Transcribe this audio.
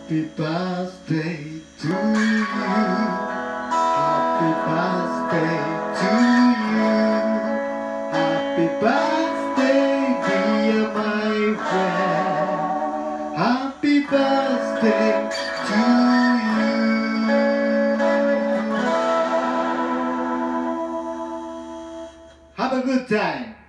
Happy birthday to you. Happy birthday to you. Happy birthday, dear my friend. Happy birthday to you. Have a good time.